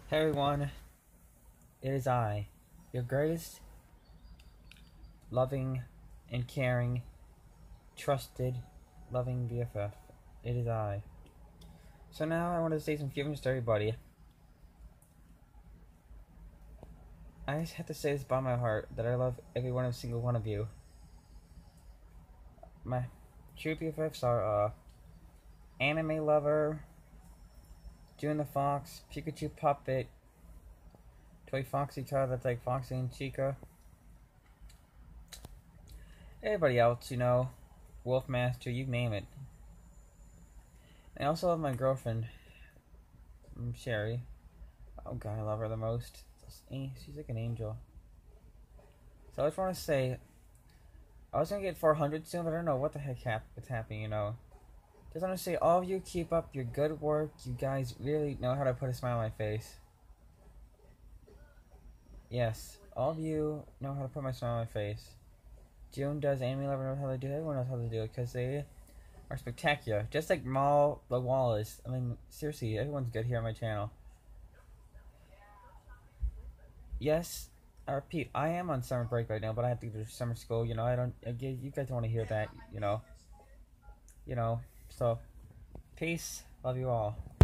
Hey everyone, it is I, your greatest, loving, and caring, trusted, loving BFF. It is I. So now I want to say some feelings to everybody. I just have to say this by my heart that I love every one of single one of you. My true BFFs are Anime Lover, June the Fox, Pikachu Puppet, Toy Foxy Toy that's like Foxy and Chica. Everybody else, Wolf Master, you name it. I also love my girlfriend, Sherry. Oh god, I love her the most. She's like an angel. So I just want to say, I was gonna get 400 soon, but I don't know what the heck is happening. Just want to say, all of you keep up your good work. You guys really know how to put a smile on my face. Yes, all of you know how to put my smile on my face. June does, Amy Lover knows how to do it, everyone knows how to do it, because they are spectacular. Just like Mal the Wallace. I mean, seriously, everyone's good here on my channel. Yes, I repeat, I am on summer break right now, but I have to go to summer school. You guys don't want to hear that. So, peace. Love you all.